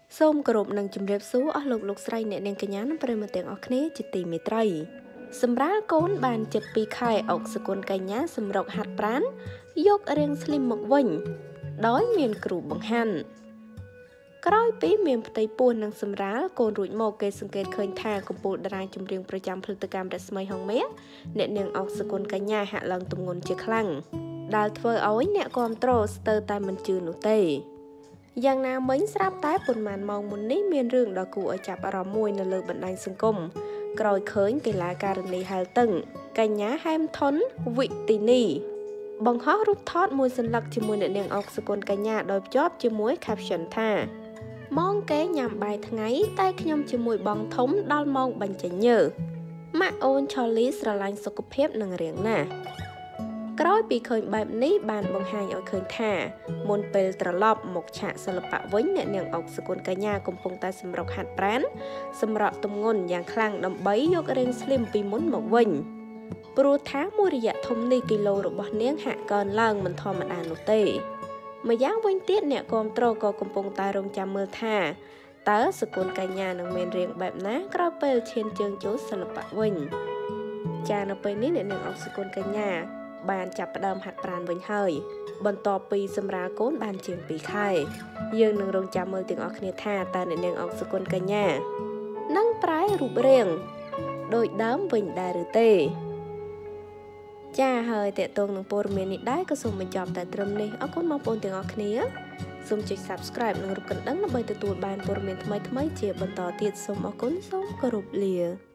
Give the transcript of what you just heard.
សូមគោរពនឹងជម្រាបសួរអស់លោកស្រីអ្នកនាងកញ្ញានិងប្រិយមិត្តទាំងអស់គ្នាជាទីមេត្រីសម្រាប់កូនបានជិត2ខែអុកសកុនកញ្ញាសម្រុកហាត់ប្រាណយករៀងស្លីមមកវិញដោយមានគ្រូបង្ហាត់ក្រោយពីមានផ្ទៃពោះនិងសម្រាលកូនរួចមកគេសង្កេតឃើញថាកំពូលតារាចម្រៀងប្រចាំផលិតកម្មរស្មីហងមាសអ្នកនាងអុកសកុនកញ្ញាហាក់ឡើងទម្ងន់ជាខ្លាំងដែលធ្វើឲ្យអ្នកគាំទ្រស្ទើរតែមិនជឿនោះទេយ៉ាងណាមិញស្រាប់តែប៉ុន្មានម៉ោងមុននេះមានរឿងដ៏គួរឲ្យចាប់អារម្មណ៍មួយនៅលើបណ្ដាញសង្គមក្រោយឃើញកីឡាការិនីហែលតឹងកញ្ញាហែមថុនវិទីនីបង្ហោះរូបថតមួយសន្លឹកជាមួយអ្នកនាងអុកសកុនកញ្ញាដោយភ្ជាប់ជាមួយ caption ថាម៉ោងគេញ៉ាំបាយថ្ងៃតែខ្ញុំជាមួយបងធំដល់ម៉ោងបញ្ចេញញើសម៉ាក់អូនឆូលីស្រឡាញ់សុខភាពនិងរាងណាស់ក្រោយពីឃើញបែបនេះបានបង្ហាញឲ្យឃើញថាមុនពេលត្រឡប់មកឆាកសិល្បៈវិញអ្នកនាងអុកសកុនកញ្ញាកំពុងតែសម្រុកហាត់ប្រាណសម្រក់ទម្ងន់យ៉ាងខ្លាំងដើម្បីយករាងស្លីមពីមុនមកវិញព្រោះថាមួយរយៈធំនេះគីឡូរបស់នាងហាក់កើនឡើងមិនធម្មតានោះទេម្យ៉ាងវិញទៀតអ្នកគាំទ្រក៏កំពុងតែរងចាំមើលថាតើសកុនកញ្ញានឹងមានរាងបែបណាក្រោយពេលឈានជើងចូលសិល្បៈវិញចានៅពេលនេះអ្នកនាងអុកសកុនកញ្ញាបានចាប់ផ្ដើមហាត់ប្រាណវិញហើយបន្ទាប់ពីសម្រាលកូនបានជាង2ខែយើងនឹងរងចាំមើលទាំងអស់គ្នាថាតើអ្នកនាងអុកសកុនកញ្ញានឹងប្រែរូបរាងដូចដើមវិញដែរឬទេចាហើយតេតងនឹងព័ត៌មាននេះដែរក៏សូមបញ្ចប់តែត្រឹមនេះអរគុណបងប្អូនទាំងអស់គ្នាសូមចុច Subscribe និងរូបកណ្ដឹងដើម្បីទទួលបានព័ត៌មានថ្មីៗជាបន្តទៀតសូមអរគុណសូមគោរពលា